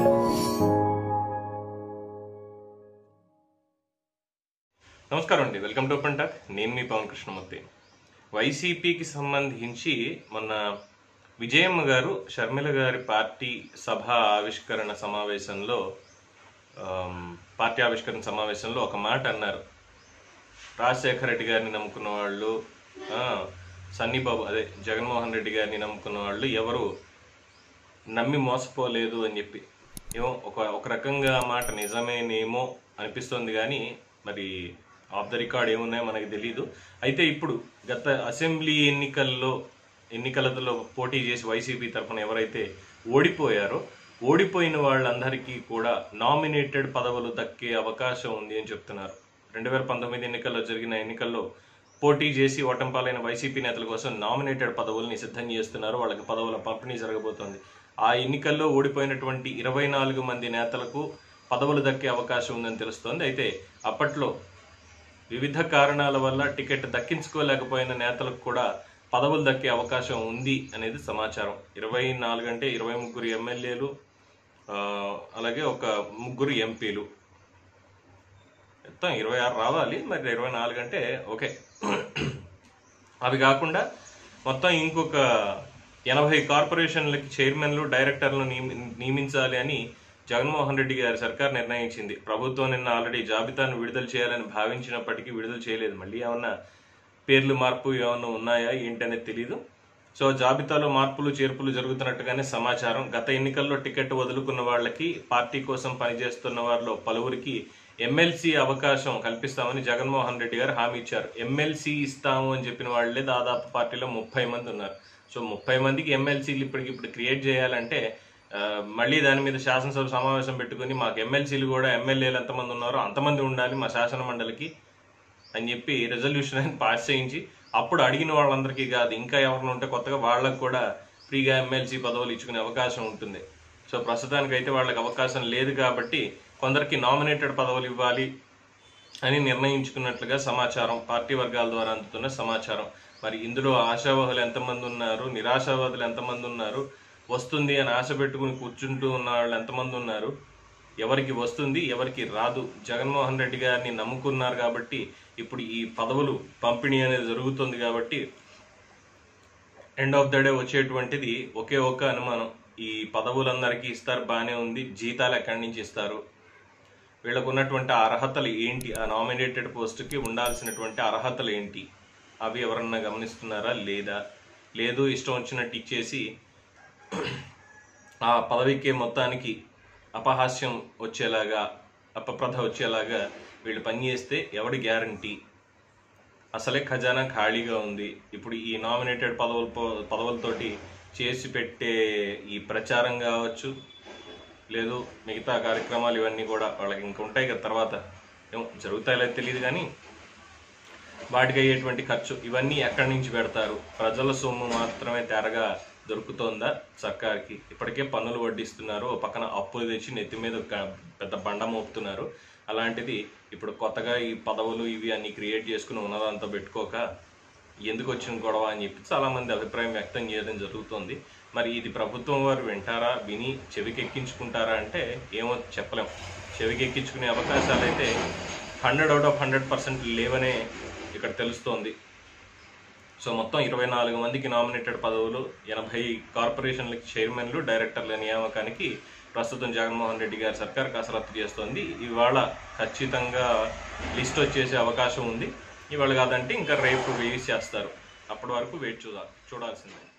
నమస్కారం అండి, welcome to open talk. నేను మీ పవన్ కృష్ణమూర్తి. వైసీపీకి సంబంధించి మొన్న విజయమ్మ గారు షర్మిల గారి పార్టీ ఆవిష్కరణ సమావేశంలో ఒక మాట అన్నారు. రాజశేఖర రెడ్డి గారిని నమ్ముకున్న వాళ్ళు, సన్నీబాబు అదే జగన్మోహన్ రెడ్డి గారిని నమ్ముకున్న వాళ్ళు ఎవరు నమ్మి మోసపోలేదు అని చెప్పి. ఏమో ఒక రకంగా మాట నిజమేనేమో అనిపిస్తుంది, కానీ మరి ఆఫ్ ద రికార్డ్ ఏమున్నాయో మనకి తెలియదు. అయితే ఇప్పుడు గత అసెంబ్లీ ఎన్నికలలో పోటీ చేసి వైసీపీ తరఫున ఎవరైతే ఓడిపోయిన వాళ్ళందరికీ కూడా నామినేటెడ్ పదవులు దక్కే అవకాశం ఉంది అని చెప్తున్నారు. 2019 ఎన్నికల్లో జరిగిన ఎన్నికల్లో పోటీ చేసి ఓటంపాలైన వైసీపీ నేతల కోసం నామినేటెడ్ పదవుల్ని సిద్ధం చేస్తున్నారు. వాళ్ళకి పదవుల పంపిణీ జరగబోతోంది. ఆ ఎన్నికల్లో ఓడిపోయినటువంటి 24 మంది నేతలకు పదవులు దక్కే అవకాశం ఉందని తెలుస్తోంది. అయితే అప్పట్లో వివిధ కారణాల వల్ల టికెట్ దక్కించుకోలేకపోయిన నేతలకు కూడా పదవులు దక్కే అవకాశం ఉంది అనేది సమాచారం. 24 అంటే 23 ఎమ్మెల్యేలు, అలాగే ఒక 3 ఎంపీలు, మొత్తం 26 రావాలి. మరి 24 అంటే ఓకే. అవి కాకుండా మొత్తం ఇంకొక 80 కార్పొరేషన్లకి చైర్మన్లు, డైరెక్టర్లు నియమించాలి అని జగన్మోహన్ రెడ్డి గారి సర్కార్ నిర్ణయించింది. ప్రభుత్వం నిన్న ఆల్రెడీ జాబితాను విడుదల చేయాలని భావించినప్పటికీ విడుదల చేయలేదు. మళ్ళీ ఏమన్నా పేర్లు మార్పు ఏమన్నా ఉన్నాయా ఏంటనేది తెలీదు. సో జాబితాలో మార్పులు చేర్పులు జరుగుతున్నట్టుగానే సమాచారం. గత ఎన్నికల్లో టికెట్ వదులుకున్న వాళ్ళకి, పార్టీ కోసం పనిచేస్తున్న వారిలో పలువురికి ఎమ్మెల్సీ అవకాశం కల్పిస్తామని జగన్మోహన్ రెడ్డి గారు హామీ ఇచ్చారు. ఎమ్మెల్సీ ఇస్తాము అని చెప్పిన వాళ్ళే దాదాపు పార్టీలో 30 మంది ఉన్నారు. సో 30 మందికి ఎమ్మెల్సీలు ఇప్పటికిప్పుడు క్రియేట్ చేయాలంటే మళ్ళీ దాని మీద శాసనసభ సమావేశం పెట్టుకుని మాకు ఎమ్మెల్సీలు కూడా ఎమ్మెల్యేలు ఎంతమంది ఉన్నారో అంతమంది ఉండాలి మా శాసన మండలికి అని చెప్పి రెజల్యూషన్ అని పాస్ చేయించి అప్పుడు అడిగిన వాళ్ళందరికీ కాదు, ఇంకా ఎవరిని ఉంటే కొత్తగా వాళ్ళకు కూడా ఫ్రీగా ఎమ్మెల్సీ పదవులు ఇచ్చుకునే అవకాశం ఉంటుంది. సో ప్రస్తుతానికైతే వాళ్ళకి అవకాశం లేదు కాబట్టి కొందరికి నామినేటెడ్ పదవులు ఇవ్వాలి అని నిర్ణయించుకున్నట్లుగా సమాచారం, పార్టీ వర్గాల ద్వారా అందుతున్న సమాచారం. మరి ఇందులో ఆశావాహులు ఎంతమంది ఉన్నారు, నిరాశావాదులు ఎంతమంది ఉన్నారు, వస్తుంది అని ఆశ పెట్టుకుని కూర్చుంటూ ఉన్న వాళ్ళు ఎంతమంది ఉన్నారు, ఎవరికి వస్తుంది ఎవరికి రాదు, జగన్మోహన్ రెడ్డి గారిని నమ్ముకున్నారు కాబట్టి ఇప్పుడు ఈ పదవులు పంపిణీ అనేది జరుగుతుంది కాబట్టి ఎండ్ ఆఫ్ ద డే వచ్చేటువంటిది ఒకే ఒక అనుమానం, ఈ పదవులందరికీ ఇస్తారు బాగానే ఉంది, జీతాలు ఎక్కడి నుంచి ఇస్తారు, వీళ్ళకు ఉన్నటువంటి అర్హతలు ఏంటి, ఆ నామినేటెడ్ పోస్టుకి ఉండాల్సినటువంటి అర్హతలు ఏంటి, అవి ఎవరన్నా గమనిస్తున్నారా లేదు ఇష్టం వచ్చినట్టు ఇచ్చేసి ఆ పదవికే మొత్తానికి అపహాస్యం వచ్చేలాగా, అపప్రథ వచ్చేలాగా వీళ్ళు పనిచేస్తే ఎవడి గ్యారంటీ? అసలే ఖజానా ఖాళీగా ఉంది. ఇప్పుడు ఈ నామినేటెడ్ పదవులతోటి చేసి పెట్టే ఈ ప్రచారం కావచ్చు, లేదు మిగతా కార్యక్రమాలు ఇవన్నీ కూడా వాళ్ళకి ఇంకా ఉంటాయి కదా, తర్వాత ఏమో జరుగుతాయో తెలియదు, కానీ వాటికి అయ్యేటువంటి ఖర్చు ఇవన్నీ ఎక్కడి నుంచి పెడతారు? ప్రజల సొమ్ము మాత్రమే తేరగా దొరుకుతోందా సర్కార్కి? ఇప్పటికే పన్నులు వడ్డిస్తున్నారు, ఓ పక్కన అప్పులు తెచ్చి నెత్తి మీద పెద్ద బండ మోపుతున్నారు. అలాంటిది ఇప్పుడు కొత్తగా ఈ పదవులు ఇవి అన్ని క్రియేట్ చేసుకుని ఉన్నదంతా పెట్టుకోక ఎందుకు వచ్చిన గొడవ అని చెప్పి చాలామంది అభిప్రాయం వ్యక్తం చేయడం జరుగుతుంది. మరి ఇది ప్రభుత్వం వారు వింటారా, విని చెవికెక్కించుకుంటారా అంటే ఏమో చెప్పలేం. చెవికెక్కించుకునే అవకాశాలు అయితే 100/100% లేవనే ఇక్కడ తెలుస్తోంది. సో మొత్తం 24 మందికి నామినేటెడ్ పదవులు, 80 కార్పొరేషన్లకి చైర్మన్లు, డైరెక్టర్ల నియామకానికి ప్రస్తుతం జగన్మోహన్ రెడ్డి గారి సర్కార్ కసరత్తు చేస్తోంది. ఇవాళ ఖచ్చితంగా లిస్ట్ వచ్చేసే అవకాశం ఉంది. ఇవాళ కాదంటే ఇంకా రేపు వేసి చేస్తారు. అప్పటి వరకు చూడాల్సిందే.